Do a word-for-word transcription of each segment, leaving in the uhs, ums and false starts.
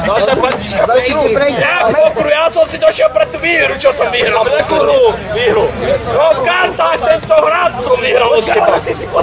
Naša partička prejdu. Ja pokru, ja som si došiel pre tú výhru, čo som vyhral. Nekúru výhru. No v kartách tento hrad som vyhral od teba.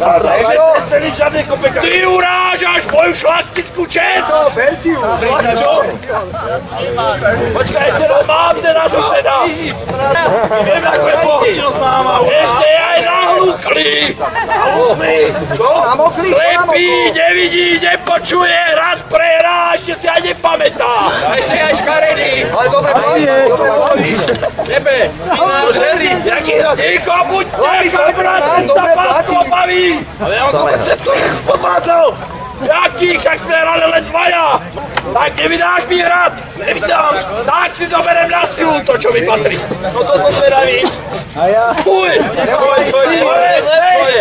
Ty urážaš moju šlachtickú čest. Čo? Počkaj, ešte raz mám teda suseda. Viem, ako je bohčil s náma. Ešte je aj nahlúklý. Čo? Slepý, nevidí, nepočuje, hrad prehrá, ešte si aj nepamätá. A ešte aj škaredý. Ale dobre, dobre, dobre. Tebe, to žerý, jaký hrad? Ticho, buď nechá, brat, tá pásku obaví. Ale ja on to všetko podvádzal. Jaký, však sme hrali len dvaja. Tak nevydáš mi hrad? Nevydám. Tak si zoberiem na silu to, čo mi patrí. No to som zvedavý. A ja? Fuj! Fuj, fuj, fuj, fuj.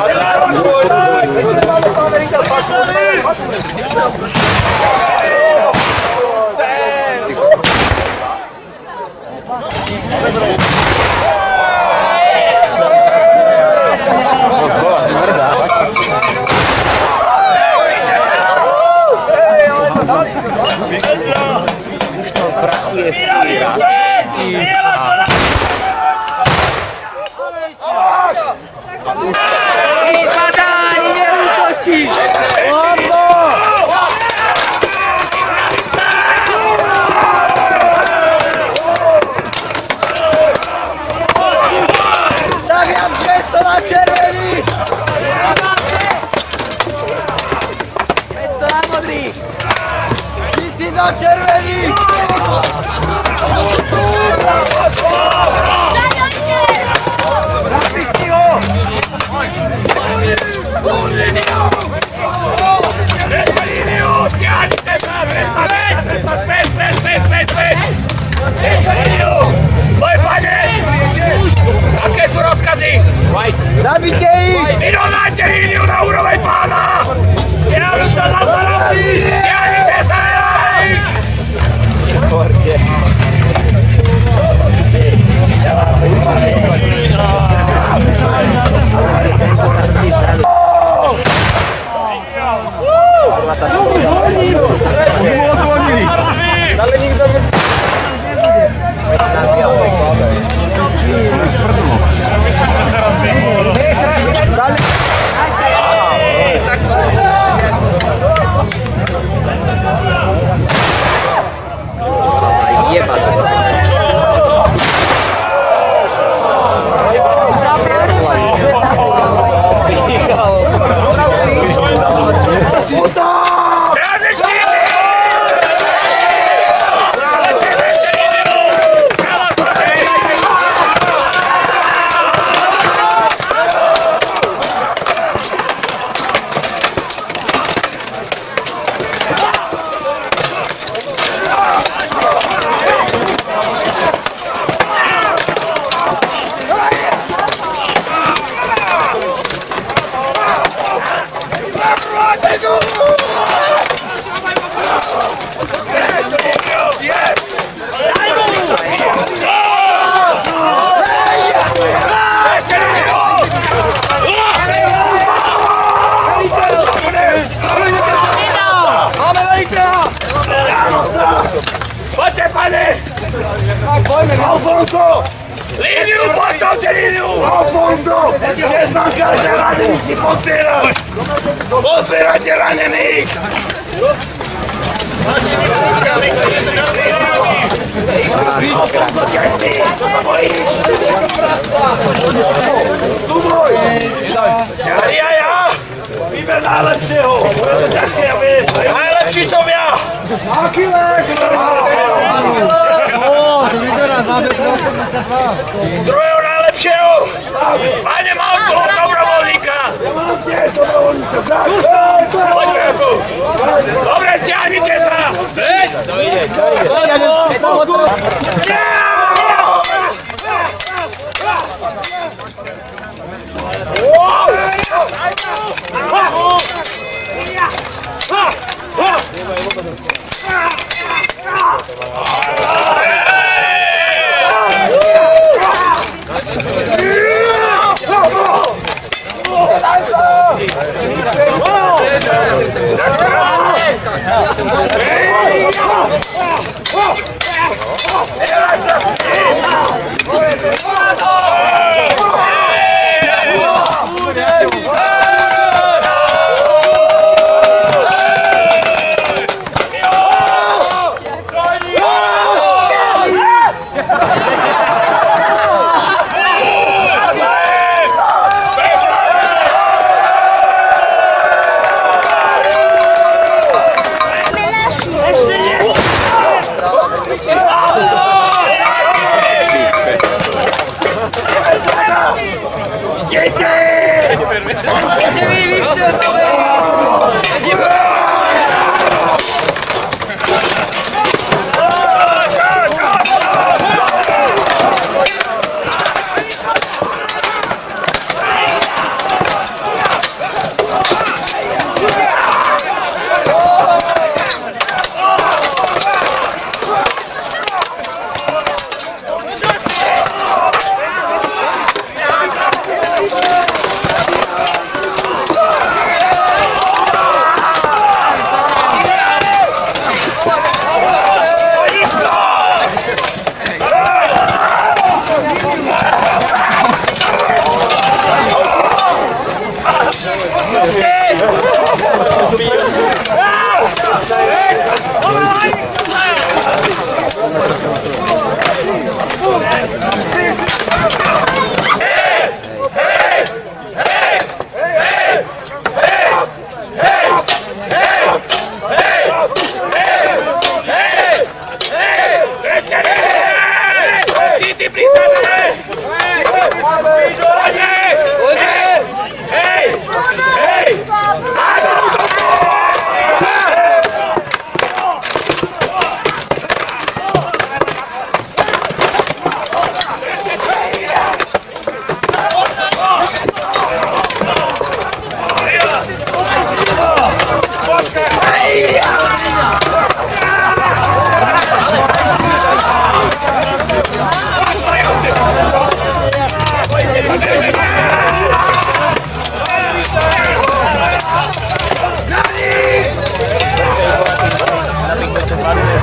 Aké sú rozkazy? Zabite ich! Vyrovnáte líniu na úroveň pána! Ja sa za to nosí! Siahnite sa na ich! Porte! Poďte, pane! Alfonso! Líniu, postavte líniu! Alfonso! Čest nám každé ranený si pozbierať! Pozbierajte ranených! Súboj! Ja, ja, ja! Vyber najlepšieho! Bude to ťažké, ja viem! Najlepší som ja! Achilles! Druhého najlepšieho! Pane, mám toho dobrovoľníka! Ja mám tiež dobrovoľníka! Poďme tu! Dobre, stiahnite sa! Veď! To ide, to ide!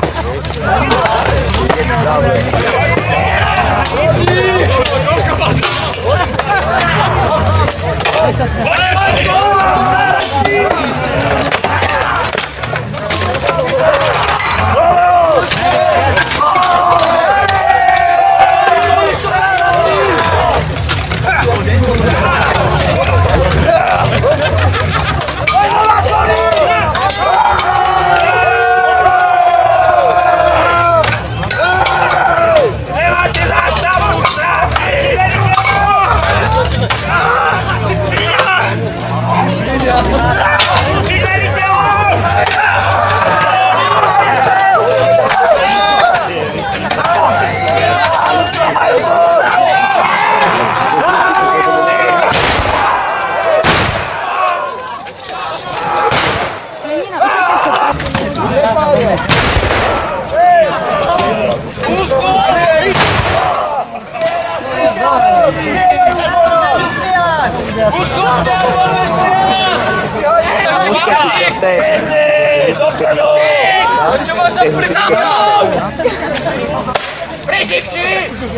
Čo možno pritáhnuť? Prišipči!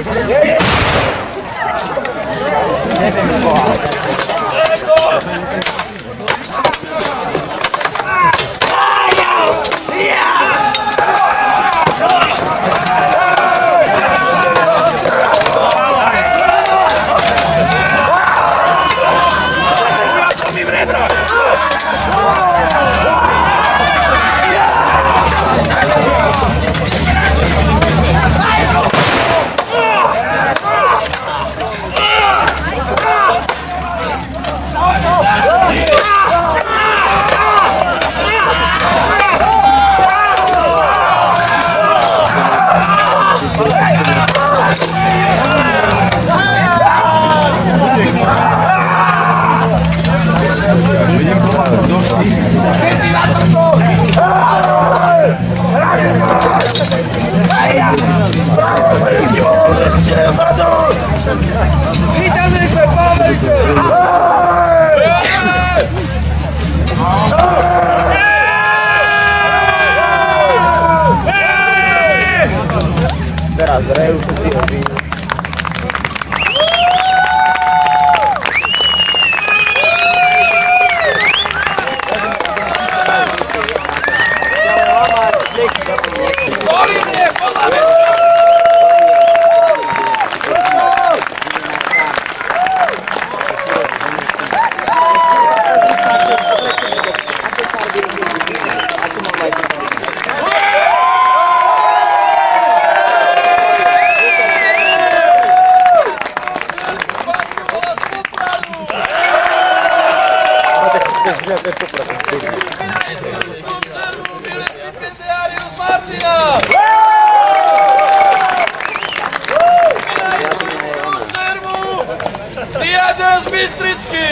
Teraz reju to si robí. Diadem z Bystričky!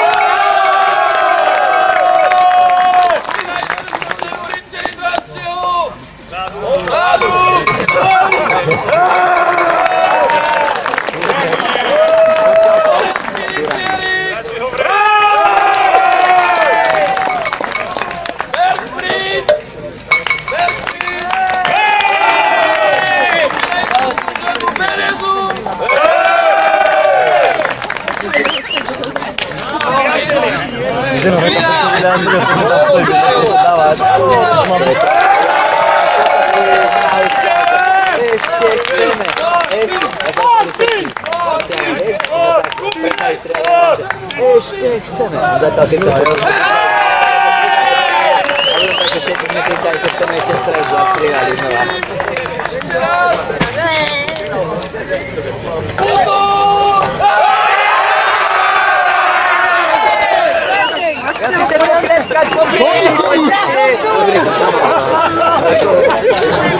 Ešte chceme. Začal keď sa hovorí. Ale také všetci sme kričali, že chceme ešte stresu a strieľali znova. Ja si chcem tleskať po príležitosti.